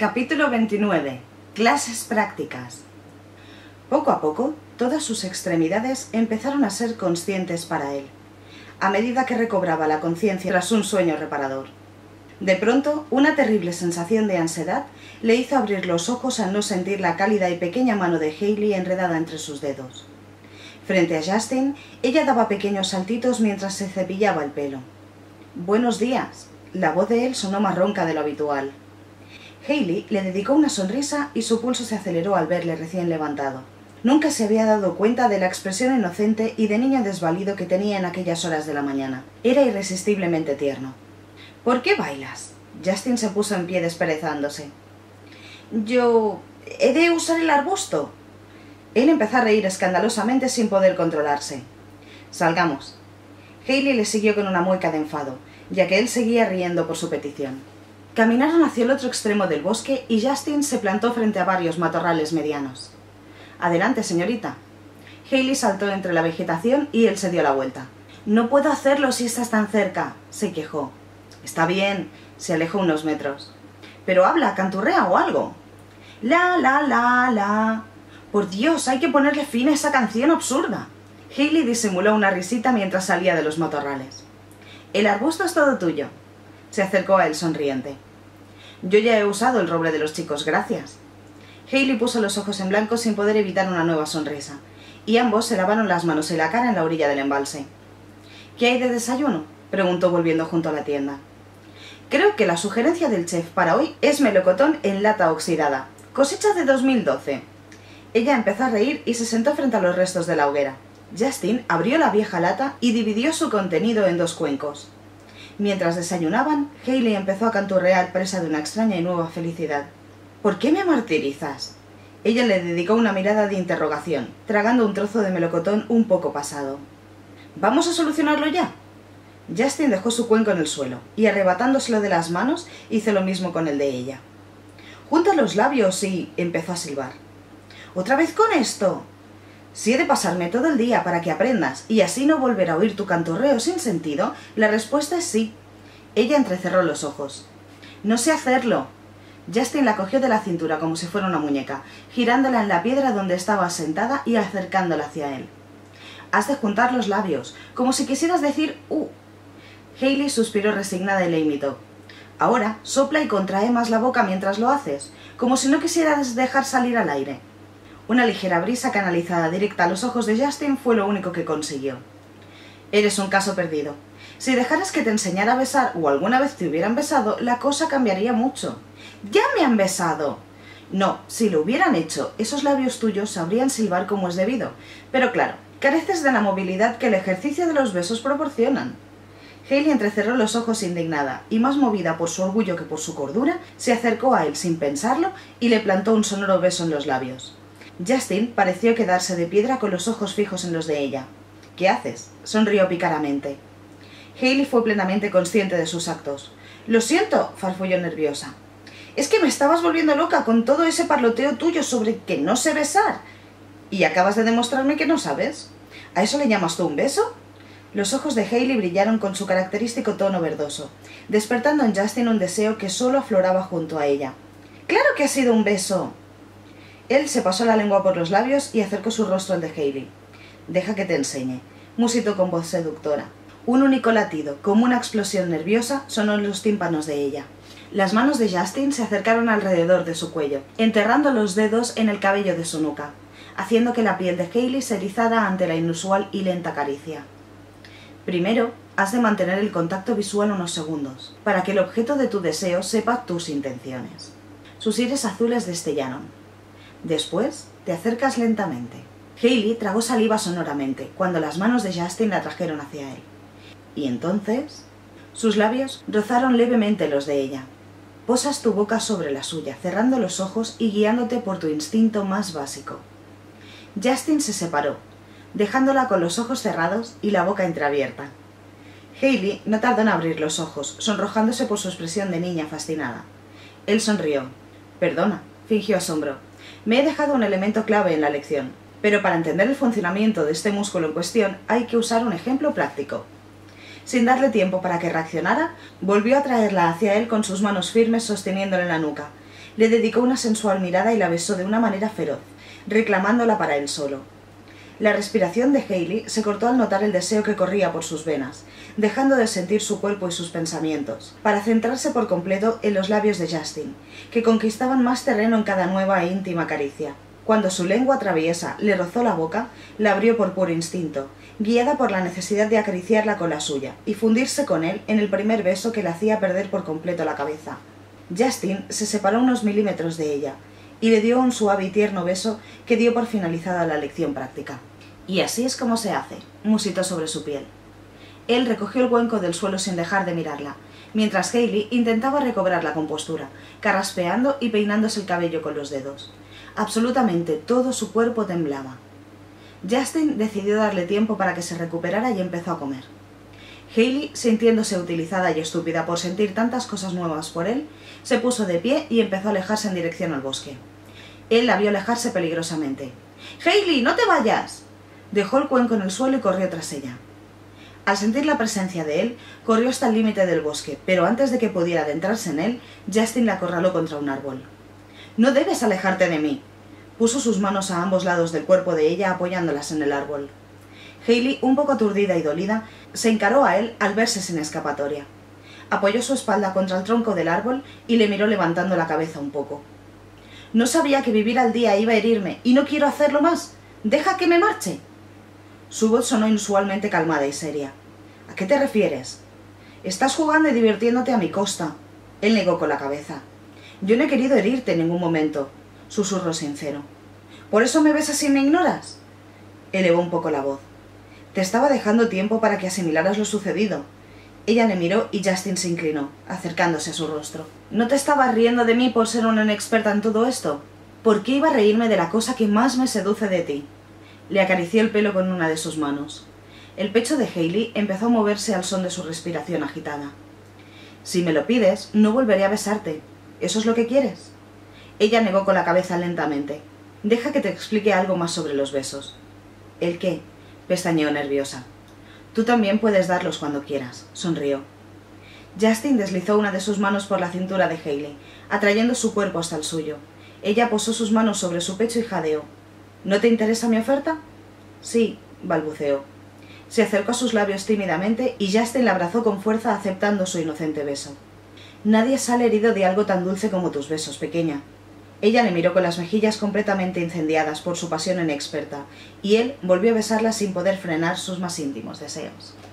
Capítulo 29. Clases prácticas. Poco a poco, todas sus extremidades empezaron a ser conscientes para él, a medida que recobraba la conciencia tras un sueño reparador. De pronto, una terrible sensación de ansiedad le hizo abrir los ojos al no sentir la cálida y pequeña mano de Hayley enredada entre sus dedos. Frente a Justin, ella daba pequeños saltitos mientras se cepillaba el pelo. «Buenos días». La voz de él sonó más ronca de lo habitual. Hayley le dedicó una sonrisa y su pulso se aceleró al verle recién levantado. Nunca se había dado cuenta de la expresión inocente y de niño desvalido que tenía en aquellas horas de la mañana. Era irresistiblemente tierno. «¿Por qué bailas?» Justin se puso en pie desperezándose. «Yo... ¿he de usar el arbusto?» Él empezó a reír escandalosamente sin poder controlarse. «Salgamos». Hayley le siguió con una mueca de enfado, ya que él seguía riendo por su petición. Caminaron hacia el otro extremo del bosque y Justin se plantó frente a varios matorrales medianos. «Adelante, señorita». Hayley saltó entre la vegetación y él se dio la vuelta. «No puedo hacerlo si estás tan cerca», se quejó. «Está bien», se alejó unos metros. «Pero habla, canturrea o algo». «La, la, la, la». «Por Dios, hay que ponerle fin a esa canción absurda». Hayley disimuló una risita mientras salía de los matorrales. «El arbusto es todo tuyo». Se acercó a él sonriente. «Yo ya he usado el roble de los chicos, gracias». Hayley puso los ojos en blanco sin poder evitar una nueva sonrisa, y ambos se lavaron las manos y la cara en la orilla del embalse. «¿Qué hay de desayuno?», preguntó volviendo junto a la tienda. «Creo que la sugerencia del chef para hoy es melocotón en lata oxidada, cosecha de 2012». Ella empezó a reír y se sentó frente a los restos de la hoguera. Justin abrió la vieja lata y dividió su contenido en 2 cuencos. Mientras desayunaban, Hayley empezó a canturrear presa de una extraña y nueva felicidad. «¿Por qué me martirizas?». Ella le dedicó una mirada de interrogación, tragando un trozo de melocotón un poco pasado. «¿Vamos a solucionarlo ya?». Justin dejó su cuenco en el suelo, y arrebatándoselo de las manos, hizo lo mismo con el de ella. «Junta los labios y...» empezó a silbar. «¿Otra vez con esto?». «Si he de pasarme todo el día para que aprendas y así no volver a oír tu cantorreo sin sentido, la respuesta es sí». Ella entrecerró los ojos. «No sé hacerlo». Justin la cogió de la cintura como si fuera una muñeca, girándola en la piedra donde estaba sentada y acercándola hacia él. «Has de juntar los labios, como si quisieras decir Hayley suspiró resignada y le imitó. «Ahora, sopla y contrae más la boca mientras lo haces, como si no quisieras dejar salir al aire». Una ligera brisa canalizada directa a los ojos de Justin fue lo único que consiguió. «Eres un caso perdido. Si dejaras que te enseñara a besar o alguna vez te hubieran besado, la cosa cambiaría mucho». «¡Ya me han besado!». «No, si lo hubieran hecho, esos labios tuyos sabrían silbar como es debido. Pero claro, careces de la movilidad que el ejercicio de los besos proporcionan». Hayley entrecerró los ojos indignada, y más movida por su orgullo que por su cordura, se acercó a él sin pensarlo y le plantó un sonoro beso en los labios. Justin pareció quedarse de piedra con los ojos fijos en los de ella. «¿Qué haces?», sonrió pícaramente. Hayley fue plenamente consciente de sus actos. «Lo siento», farfulló nerviosa. «Es que me estabas volviendo loca con todo ese parloteo tuyo sobre que no sé besar. Y acabas de demostrarme que no sabes. ¿A eso le llamas tú un beso?». Los ojos de Hayley brillaron con su característico tono verdoso, despertando en Justin un deseo que solo afloraba junto a ella. «¡Claro que ha sido un beso!». Él se pasó la lengua por los labios y acercó su rostro al de Hayley. «Deja que te enseñe», musitó con voz seductora. Un único latido, como una explosión nerviosa, sonó en los tímpanos de ella. Las manos de Justin se acercaron alrededor de su cuello, enterrando los dedos en el cabello de su nuca, haciendo que la piel de Hayley se erizara ante la inusual y lenta caricia. «Primero, has de mantener el contacto visual unos segundos, para que el objeto de tu deseo sepa tus intenciones». Sus iris azules destellaron. «Después, te acercas lentamente». Hayley tragó saliva sonoramente, cuando las manos de Justin la trajeron hacia él. «Y entonces...». Sus labios rozaron levemente los de ella. «Posas tu boca sobre la suya, cerrando los ojos y guiándote por tu instinto más básico». Justin se separó, dejándola con los ojos cerrados y la boca entreabierta. Hayley no tardó en abrir los ojos, sonrojándose por su expresión de niña fascinada. Él sonrió. «Perdona», fingió asombro. «Me he dejado un elemento clave en la lección, pero para entender el funcionamiento de este músculo en cuestión hay que usar un ejemplo práctico». Sin darle tiempo para que reaccionara, volvió a traerla hacia él con sus manos firmes sosteniéndole en la nuca, Le dedicó una sensual mirada y la besó de una manera feroz, reclamándola para él solo. La respiración de Hayley se cortó al notar el deseo que corría por sus venas, dejando de sentir su cuerpo y sus pensamientos, para centrarse por completo en los labios de Justin, que conquistaban más terreno en cada nueva e íntima caricia. Cuando su lengua traviesa le rozó la boca, la abrió por puro instinto, guiada por la necesidad de acariciarla con la suya y fundirse con él en el primer beso que le hacía perder por completo la cabeza. Justin se separó unos milímetros de ella y le dio un suave y tierno beso que dio por finalizada la lección práctica. «Y así es como se hace», musitó sobre su piel. Él recogió el cuenco del suelo sin dejar de mirarla, mientras Hayley intentaba recobrar la compostura, carraspeando y peinándose el cabello con los dedos. Absolutamente todo su cuerpo temblaba. Justin decidió darle tiempo para que se recuperara y empezó a comer. Hayley, sintiéndose utilizada y estúpida por sentir tantas cosas nuevas por él, se puso de pie y empezó a alejarse en dirección al bosque. Él la vio alejarse peligrosamente. «¡Hayley, no te vayas!». Dejó el cuenco en el suelo y corrió tras ella. Al sentir la presencia de él, corrió hasta el límite del bosque, pero antes de que pudiera adentrarse en él, Justin la acorraló contra un árbol. «¡No debes alejarte de mí!». Puso sus manos a ambos lados del cuerpo de ella apoyándolas en el árbol. Hayley, un poco aturdida y dolida, se encaró a él al verse sin escapatoria. Apoyó su espalda contra el tronco del árbol y le miró levantando la cabeza un poco. «No sabía que vivir al día iba a herirme y no quiero hacerlo más. ¡Deja que me marche!». Su voz sonó inusualmente calmada y seria. «¿A qué te refieres?». «Estás jugando y divirtiéndote a mi costa». Él negó con la cabeza. «Yo no he querido herirte en ningún momento», susurró sincero. «¿Por eso me besas y me ignoras?». Elevó un poco la voz. «Te estaba dejando tiempo para que asimilaras lo sucedido». Ella le miró y Justin se inclinó, acercándose a su rostro. «¿No te estabas riendo de mí por ser una inexperta en todo esto? ¿Por qué iba a reírme de la cosa que más me seduce de ti?». Le acarició el pelo con una de sus manos. El pecho de Hayley empezó a moverse al son de su respiración agitada. «Si me lo pides, no volveré a besarte. ¿Eso es lo que quieres?». Ella negó con la cabeza lentamente. «Deja que te explique algo más sobre los besos». «¿El qué?». Pestañeó nerviosa. «Tú también puedes darlos cuando quieras», sonrió. Justin deslizó una de sus manos por la cintura de Hayley, atrayendo su cuerpo hasta el suyo. Ella posó sus manos sobre su pecho y jadeó. «¿No te interesa mi oferta?». «Sí», balbuceó. Se acercó a sus labios tímidamente y Justin la abrazó con fuerza aceptando su inocente beso. «Nadie sale herido de algo tan dulce como tus besos, pequeña». Ella le miró con las mejillas completamente incendiadas por su pasión inexperta, y él volvió a besarla sin poder frenar sus más íntimos deseos.